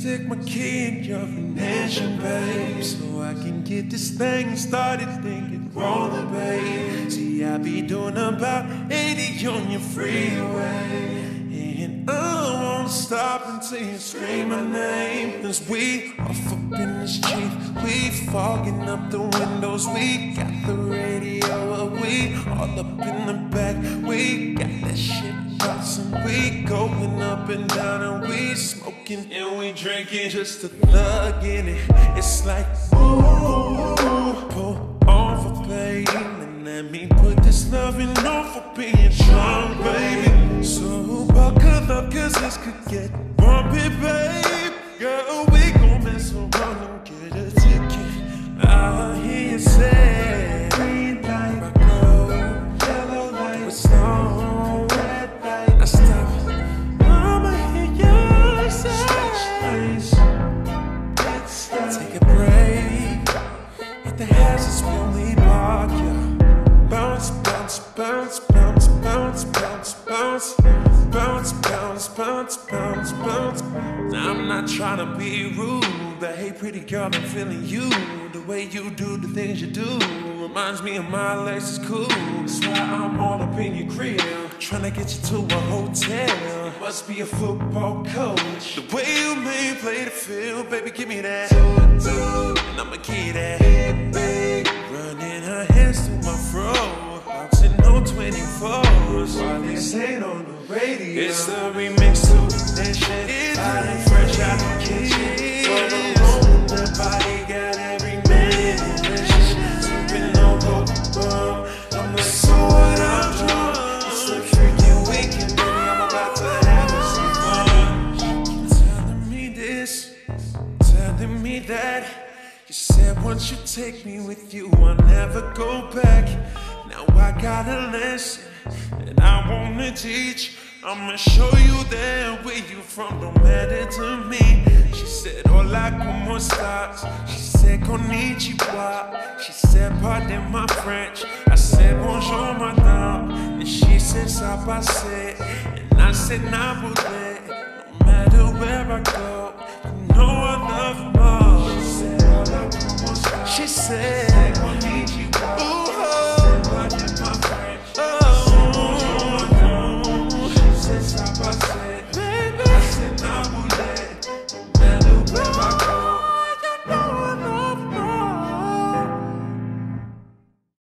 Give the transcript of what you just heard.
stick my key in your ignition, babe, so I can get this thing started thinking rollin', babe. See, I be doing about 80 on your freeway, and I won't stop until you scream my name. Cause we off up in the street, we fogging up the windows, we got the radio, we all up in the back, we got that shit bouncing, we going up and down, and we smoking and we drinking, just a thug in it. It's like, ooh, pull on for pain, and let me put this loving on for being drunk, baby. So buckle up, cause this could get bumpy, babe. Girl, we gon' mess around and get a ticket. I hear you say, green light, yellow light, with stone, red light. I stop, I'ma hear you say, take a break, hit the hazards when we park, yeah. Bounce, bounce, bounce, bounce, bounce, bounce, bounce, bounce, bounce, bounce, bounce, bounce. Now I'm not trying to be rude, but hey, pretty girl, I'm feeling you. The way you do the things you do reminds me of my Lexus coup. That's why I'm all up in your crib, trying to get you to a hotel. You must be a football coach. The way you may play the field, baby, give me that toot, and I'ma give that big, running her hands through my fro, bouncing on 24s while this ain't on the radio. It's the remix to that shit. Hot and fresh out the kitchen, for the moment the body got every minute. Sippin on rum, I'm like, so what, I'm drunk. It's a freakin weekend, baby, I'm about to have some fun. Telling me this, telling me that. You said once you take me with you, I'll never go back. Now I got a lesson, and I wanna teach. I'ma show you that where you from don't matter to me. She said, hola, como estás? She said, konnichiwa. She said, pardon my French. I said, bonjour, madame. And she said, ça passe. And I said, nah, boulet. No matter where I go, you know I love you more. She said,